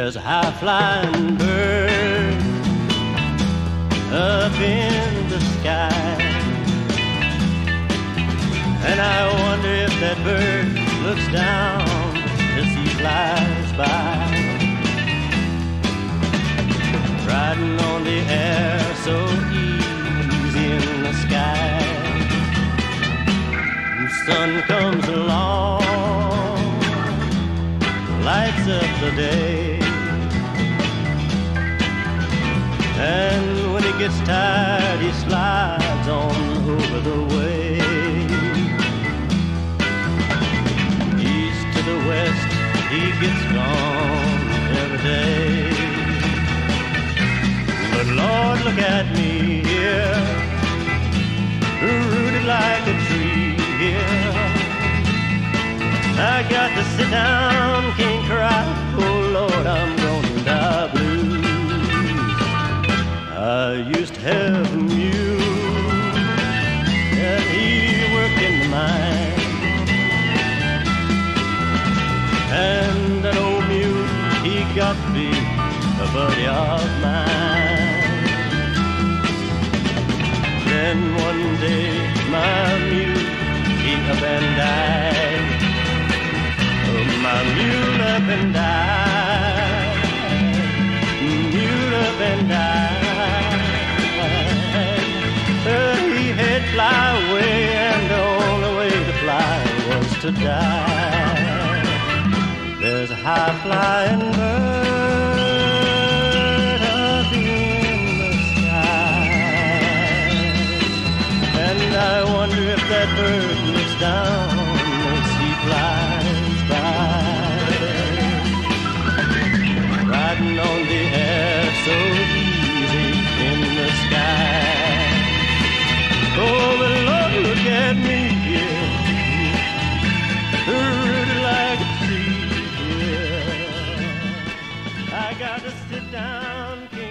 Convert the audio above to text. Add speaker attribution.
Speaker 1: There's a high-flying bird up in the sky, and I wonder if that bird looks down as he flies by, riding on the air so easy in the sky. The sun comes along, lights up the day, and when he gets tired he slides on over the way. East to the west he gets gone every day. But Lord, look at me here, rooted like a tree here. I got to sit down, can't cry, oh Lord, I'm gonna die blue. I used to have a mule, and he worked in the mine, and that old mule, he got to be a buddy of mine. Then one day my mule, he up and died. Oh, my mule up and died, mule up and died. He had fly away, and the only way to fly was to die. There's a high-flying bird up in the sky, and I wonder if that bird looks down as he flies by, riding on the air so easy in the sky. Oh, but Lord, look at me here, rooted like a tree here. I got to sit down.